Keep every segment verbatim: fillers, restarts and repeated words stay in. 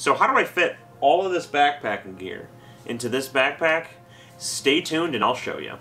So how do I fit all of this backpacking gear into this backpack? Stay tuned and I'll show you.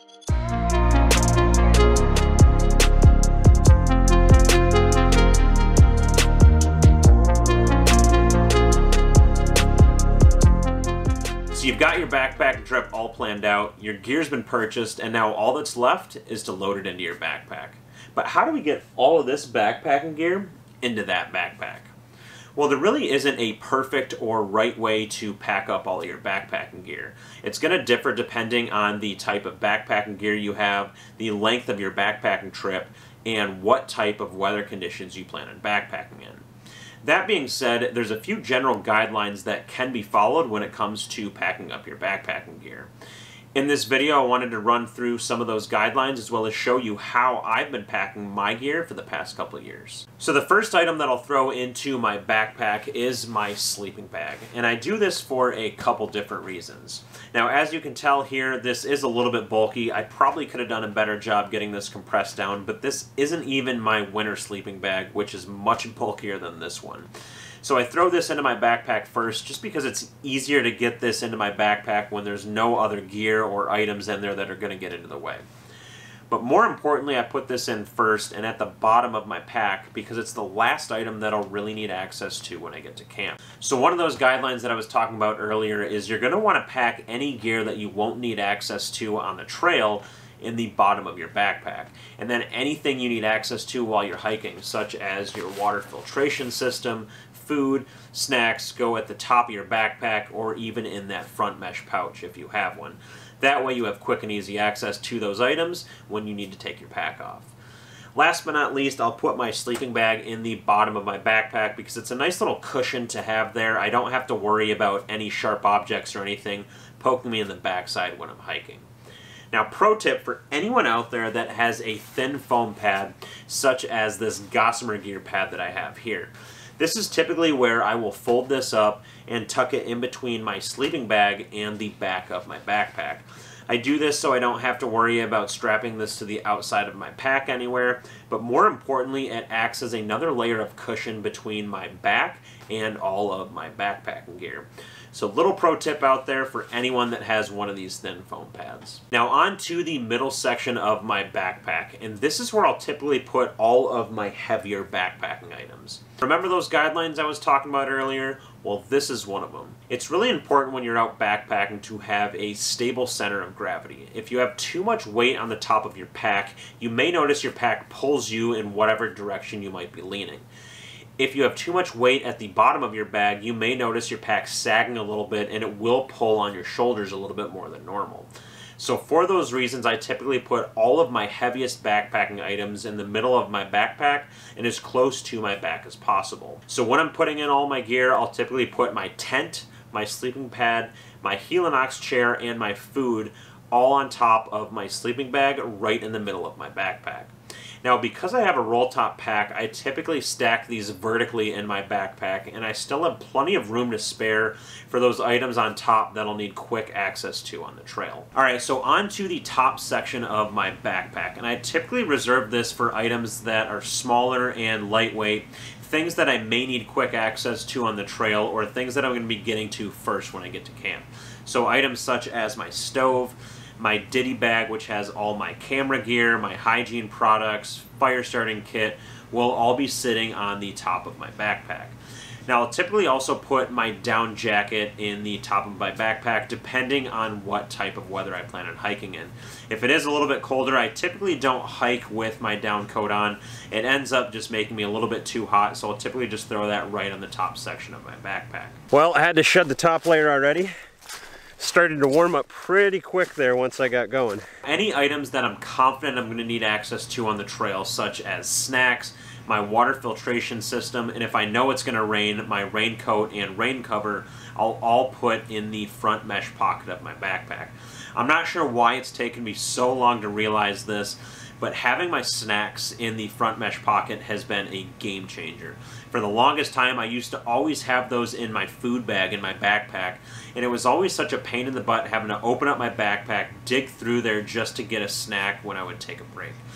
So you've got your backpacking trip all planned out, your gear's been purchased, and now all that's left is to load it into your backpack. But how do we get all of this backpacking gear into that backpack? Well, there really isn't a perfect or right way to pack up all of your backpacking gear. It's going to differ depending on the type of backpacking gear you have, the length of your backpacking trip, and what type of weather conditions you plan on backpacking in. That being said, there's a few general guidelines that can be followed when it comes to packing up your backpacking gear. In this video, I wanted to run through some of those guidelines as well as show you how I've been packing my gear for the past couple of years. So the first item that I'll throw into my backpack is my sleeping bag, and I do this for a couple different reasons. Now, as you can tell here, this is a little bit bulky. I probably could have done a better job getting this compressed down, but this isn't even my winter sleeping bag, which is much bulkier than this one. So I throw this into my backpack first just because it's easier to get this into my backpack when there's no other gear or items in there that are going to get into the way. But more importantly, I put this in first and at the bottom of my pack because it's the last item that I'll really need access to when I get to camp. So one of those guidelines that I was talking about earlier is you're going to want to pack any gear that you won't need access to on the trail in the bottom of your backpack. And then anything you need access to while you're hiking, such as your water filtration system, food, snacks, go at the top of your backpack or even in that front mesh pouch if you have one. That way you have quick and easy access to those items when you need to take your pack off. Last but not least, I'll put my sleeping bag in the bottom of my backpack because it's a nice little cushion to have there. I don't have to worry about any sharp objects or anything poking me in the backside when I'm hiking. Now, pro tip for anyone out there that has a thin foam pad, such as this Gossamer Gear pad that I have here. This is typically where I will fold this up and tuck it in between my sleeping bag and the back of my backpack. I do this so I don't have to worry about strapping this to the outside of my pack anywhere, but more importantly, it acts as another layer of cushion between my back and all of my backpacking gear. So little pro tip out there for anyone that has one of these thin foam pads. Now on to the middle section of my backpack, and this is where I'll typically put all of my heavier backpacking items. Remember those guidelines I was talking about earlier? Well, this is one of them. It's really important when you're out backpacking to have a stable center of gravity. If you have too much weight on the top of your pack, you may notice your pack pulls you in whatever direction you might be leaning. If you have too much weight at the bottom of your bag, you may notice your pack sagging a little bit and it will pull on your shoulders a little bit more than normal. So for those reasons, I typically put all of my heaviest backpacking items in the middle of my backpack and as close to my back as possible. So when I'm putting in all my gear, I'll typically put my tent, my sleeping pad, my Helinox chair, and my food all on top of my sleeping bag right in the middle of my backpack. Now, because I have a roll top pack, I typically stack these vertically in my backpack, and I still have plenty of room to spare for those items on top that I'll need quick access to on the trail. Alright, so on to the top section of my backpack, and I typically reserve this for items that are smaller and lightweight, things that I may need quick access to on the trail, or things that I'm going to be getting to first when I get to camp. So items such as my stove, my Diddy bag, which has all my camera gear, my hygiene products, fire starting kit, will all be sitting on the top of my backpack. Now, I'll typically also put my down jacket in the top of my backpack depending on what type of weather I plan on hiking in. If it is a little bit colder, I typically don't hike with my down coat on. It ends up just making me a little bit too hot, so I'll typically just throw that right on the top section of my backpack. Well, I had to shed the top layer already. Started to warm up pretty quick there once I got going. Any items that I'm confident I'm going to need access to on the trail, such as snacks, my water filtration system, and if I know it's going to rain, my raincoat and rain cover, I'll all put in the front mesh pocket of my backpack. I'm not sure why it's taken me so long to realize this, but having my snacks in the front mesh pocket has been a game changer. For the longest time, I used to always have those in my food bag in my backpack, and it was always such a pain in the butt having to open up my backpack, dig through there just to get a snack when I would take a break.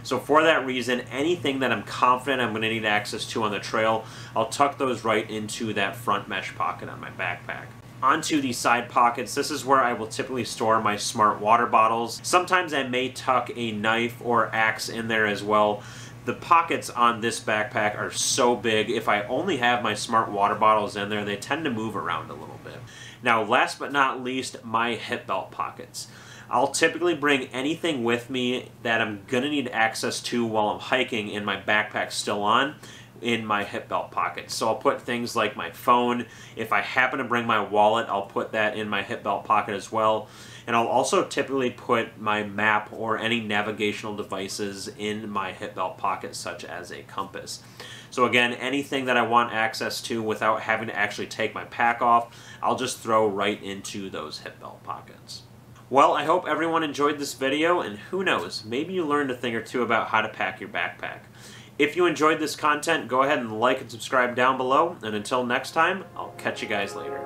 So for that reason, anything that I'm confident I'm going to need access to on the trail, I'll tuck those right into that front mesh pocket on my backpack. Onto the side pockets, this is where I will typically store my smart water bottles. Sometimes I may tuck a knife or axe in there as well. The pockets on this backpack are so big, if I only have my smart water bottles in there, they tend to move around a little bit. Now, last but not least, my hip belt pockets. I'll typically bring anything with me that I'm going to need access to while I'm hiking and my backpack's still on in my hip belt pockets. So I'll put things like my phone. If I happen to bring my wallet, I'll put that in my hip belt pocket as well. And I'll also typically put my map or any navigational devices in my hip belt pocket, such as a compass. So again, anything that I want access to without having to actually take my pack off, I'll just throw right into those hip belt pockets. Well, I hope everyone enjoyed this video, and who knows, maybe you learned a thing or two about how to pack your backpack. If you enjoyed this content, go ahead and like and subscribe down below, and until next time, I'll catch you guys later.